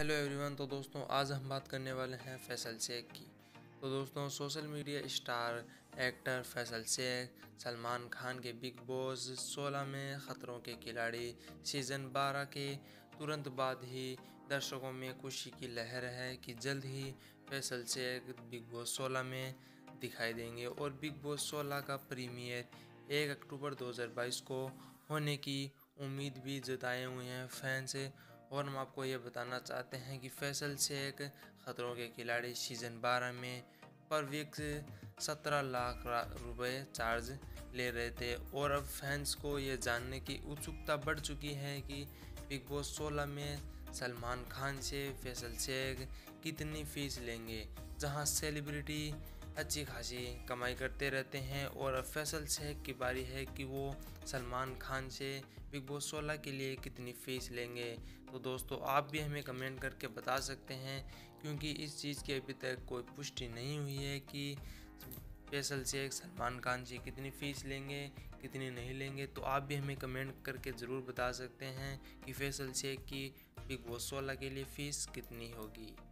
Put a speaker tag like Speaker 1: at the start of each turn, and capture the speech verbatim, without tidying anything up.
Speaker 1: Hello everyone. तो दोस्तों आज हम बात करने वाले हैं फैसल शेख की। तो दोस्तों social media star actor Faisal Shaikh Salman Khan के बिग बॉस सोलह में खतरों के खिलाड़ी सीज़न बारह के तुरंत बाद ही दर्शकों में खुशी की लहर है कि जल्द ही फैसल शेख बिग बॉस सोलह में दिखाई देंगे और बिग बॉस सोलह का प्रीमियर एक अक्टूबर दो हज़ार बाईस को होने की उम्मीद भी जताए हुए हैं फैंस। और हम आपको ये बताना चाहते हैं कि फैसल शेख खतरों के खिलाड़ी सीज़न बारह में पर वीक सत्रह लाख रुपए चार्ज ले रहे थे और अब फैंस को ये जानने की उत्सुकता बढ़ चुकी है कि बिग बॉस सोलह में सलमान खान से फैसल शेख कितनी फीस लेंगे। जहां सेलिब्रिटी अच्छी खासी कमाई करते रहते हैं और अब फैसल शेख की बारी है कि वो सलमान खान से बिग बॉस सोलह के लिए कितनी फ़ीस लेंगे। तो दोस्तों आप भी हमें कमेंट करके बता सकते हैं, क्योंकि इस चीज़ की अभी तक कोई पुष्टि नहीं हुई है कि फैसल शेख सलमान खान से कितनी फ़ीस लेंगे कितनी नहीं लेंगे। तो आप भी हमें कमेंट करके ज़रूर बता सकते हैं कि फैसल शेख की बिग बॉस सोलह के लिए फ़ीस कितनी होगी।